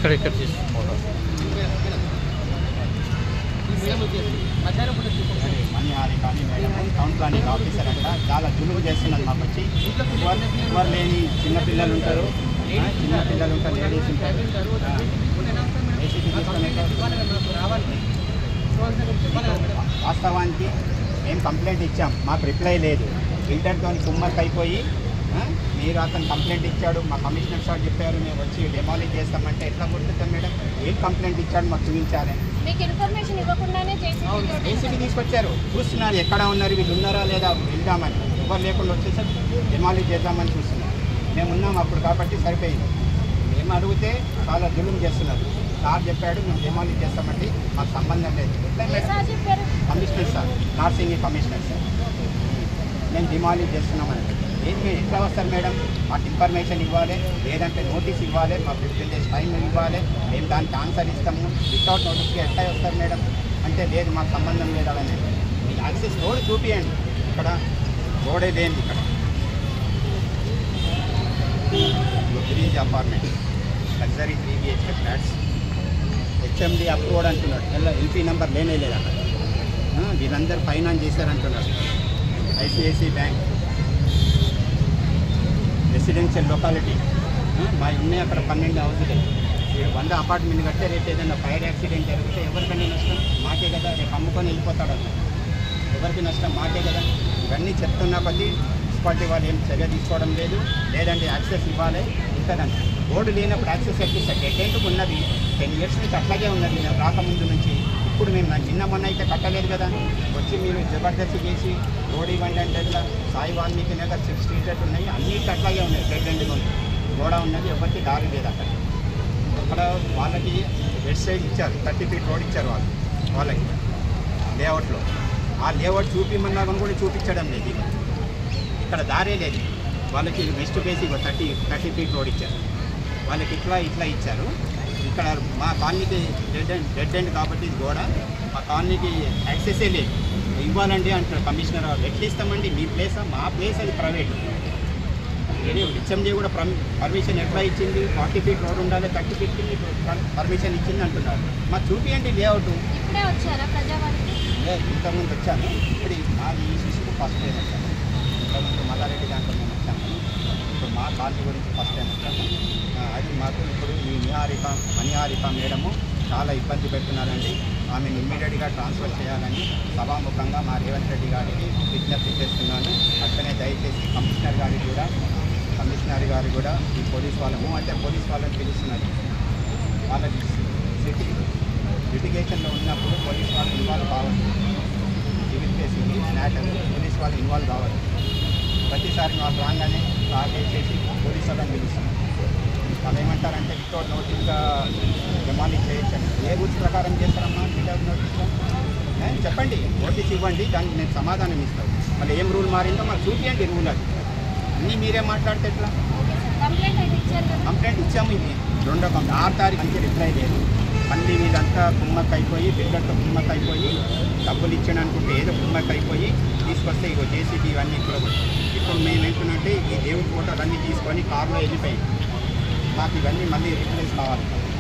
ఇక్కడ తీసుకుంటాం మణిహారి కానీ మేడం టౌన్ ప్లానింగ్ ఆఫీసర్ అంట చాలా జులుము చేస్తున్నారు మాకు వచ్చి. ఎవరు లేని చిన్నపిల్లలు ఉంటారు, లేడీస్ ఉంటారు. వాస్తవానికి మేము కంప్లైంట్ ఇచ్చాం, మాకు రిప్లై లేదు. ఇంటర్తో కుమ్మక్ అయిపోయి మీరు అతను కంప్లైంట్ ఇచ్చాడు, మా కమిషనర్ సార్ చెప్పారు మేము వచ్చి డెమాలిష్ చేస్తామంటే ఎట్లా కుదురుతాం మేడం? ఏం కంప్లైంట్ ఇచ్చాడు మాకు చూపించాలి. ఏసీబీ తీసుకొచ్చారు, చూస్తున్నారు ఎక్కడ ఉన్నారు, వీళ్ళు ఉన్నారా లేదా వెళ్దామని. ఎవరు లేకుండా వచ్చేసరికి డెమాలిష్ చేద్దామని చూస్తున్నారు. మేము ఉన్నాం అప్పుడు కాబట్టి సరిపోయింది. మేము అడిగితే చాలా జులుం చేస్తున్నారు. సార్ చెప్పాడు మేము డెమాలిష్ చేస్తామంటే మాకు సంబంధం లేదు. Commissioner sir, Narsingi commissioner sir, మేము డిమాలిష్ చేస్తున్నామని. ఏంటి ఎట్లా వస్తారు మేడం? మాకు ఇన్ఫర్మేషన్ ఇవ్వాలి, లేదంటే నోటీస్ ఇవ్వాలి, మాకు 15 days టైం ఇవ్వాలి, మేము దానికి ఆన్సర్ ఇస్తాము. వితౌట్ నోటీస్కి ఎట్లా వస్తారు మేడం అంటే లేదు మాకు సంబంధం లేదు అలానే. మీకు యాక్సెస్ రోడ్ చూపియండి, ఇక్కడ రోడే లేని ఇక్కడ bridge apartment luxury 3 BHK flats HMD approved అంటున్నాడు. ఎల్పీ నెంబర్ లేనే లేదు అక్కడ. వీళ్ళందరూ ఫైనాన్స్ చేశారంటున్నారు. ICICI బ్యాంక్ రెసిడెన్షియల్ లొకాలిటీ మా ఉన్నాయి అక్కడ 12 హౌసులు. 100 అపార్ట్మెంట్ కడితే రేపు ఏదైనా ఫైర్ యాక్సిడెంట్ జరిగితే ఎవరికైనా నష్టం మాకే కదా. రేపు అమ్ముకొని వెళ్ళిపోతాడు అన్న, ఎవరికి నష్టం మాకే కదా. ఇవన్నీ చెప్తున్నా కొద్దీ మున్సిపాలిటీ వాళ్ళు ఏం చర్య తీసుకోవడం లేదు, లేదంటే యాక్సెస్ ఇవ్వాలి ఉంటుందండి. రోడ్డు లేనప్పుడు యాక్సెస్ ఎక్కిస్తారు. డెటెంట్కి ఉన్నది 10 years నుంచి అట్లాగే ఉన్నది. మేము రాకముందు నుంచి ఇప్పుడు మేము నిన్న మొన్న అయితే కట్టలేదు కదా. వచ్చి మీరు జబర్దస్త్ చేసి రోడ్ ఇవ్వండి అంటే ఇట్లా సాయి వాల్మీకి నగర్ 6 street ఉన్నాయి, అన్నిటికీ అట్లాగే ఉన్నాయి. డెడ్ ఎండ్గా ఉంది, గోడ ఉన్నది, ఎవరికి దారి లేదు అక్కడ. అక్కడ వాళ్ళకి వెస్ట్ సైడ్ ఇచ్చారు, 30 feet రోడ్ ఇచ్చారు వాళ్ళకి లేఅవుట్లో. ఆ లేఅవుట్ చూపిమన్నా కూడా చూపించడం లేదు. ఇక్కడ దారే లేదు వాళ్ళకి. వెస్ట్ బేసి 30 feet రోడ్ ఇచ్చారు వాళ్ళకి. ఇట్లా ఇచ్చారు. ఇక్కడ మా కాలనీకి డెడ్ ఎండ్ కాబట్టి ఇది గోడ, మా కాలనీకి యాక్సెసే లేదు. ఇవ్వాలండి అంటారు కమిషనర్ వాళ్ళు. ఎట్లా ఇస్తామండి? మీ ప్లేస్, మా ప్లేస్ అది ప్రైవేట్. HMD కూడా పర్మిషన్ ఎట్లా ఇచ్చింది? 40 feet రోడ్ ఉండాలి, 30 feet పర్మిషన్ ఇచ్చింది అంటున్నారు. మాకు చూపియండి లేఅవుట్. ఇంతకుముందు వచ్చాను, ఇప్పుడు మాది ఈ శిశువు ఫస్ట్ టైం వచ్చాను. ఇంతకుముందు మల్లారెడ్డి దాంట్లో మేము వచ్చాము. ఇప్పుడు మా కాలనీ గురించి ఫస్ట్ టైం వచ్చాము. అది మాకు ఇప్పుడు ఈ మణిహారిక మేడము చాలా ఇబ్బంది పెడుతున్నారండి. ఆమెను ఇమ్మీడియట్గా ట్రాన్స్ఫర్ చేయాలని సభాముఖంగా మా రేవంత్ రెడ్డి గారికి విజ్ఞప్తి చేస్తున్నాను. అట్లనే దయచేసి కమిషనర్ గారు కూడా ఈ పోలీస్ వాళ్ళని పిలుస్తున్నారు. వాళ్ళకి లిటిగేషన్లో ఉన్నప్పుడు పోలీస్ వాళ్ళు ఇన్వాల్వ్ కావాలి. సివిల్ కేసుకి మ్యాటర్ పోలీస్ వాళ్ళు ఇన్వాల్వ్ కావాలి. ప్రతిసారి వాళ్ళు రాగానే కాల్ చేసి పోలీస్ వాళ్ళని పిలుస్తున్నారు. వాళ్ళు ఏమంటారంటే వితౌట్ నోటీస్గా డెమాలిష్ చేయొచ్చండి. ఏ రూల్స్ ప్రకారం చేస్తారమ్మా వితౌట్ నోటీస్గా? చెప్పండి, నోటీస్ ఇవ్వండి, దానికి నేను సమాధానం ఇస్తాను. మళ్ళీ ఏం రూల్ మారిందో మాకు చూపించండి. రూల్ అది అన్నీ మీరే మాట్లాడితే ఎట్లా? కంప్లైంట్ ఇచ్చాము. ఇది 2వ కంప్లైంట్. 6 తారీఖు నుంచి రిప్లై లేదు. మళ్ళీ మీదంతా కుమ్మక్ అయిపోయి, బిల్డర్తో కుమ్మక్ అయిపోయి, డబ్బులు ఇచ్చాను అనుకుంటే ఏదో కుమ్మక్ అయిపోయి తీసుకొస్తే ఇగో JCB ఇవన్నీ ఇప్పుడు మేము ఏంటంటే ఈ దేవుడి ఫోటోలు అన్నీ తీసుకొని కారులో వెళ్ళిపోయి మాకు ఇవన్నీ మళ్ళీ రిప్లేస్ కావాలి.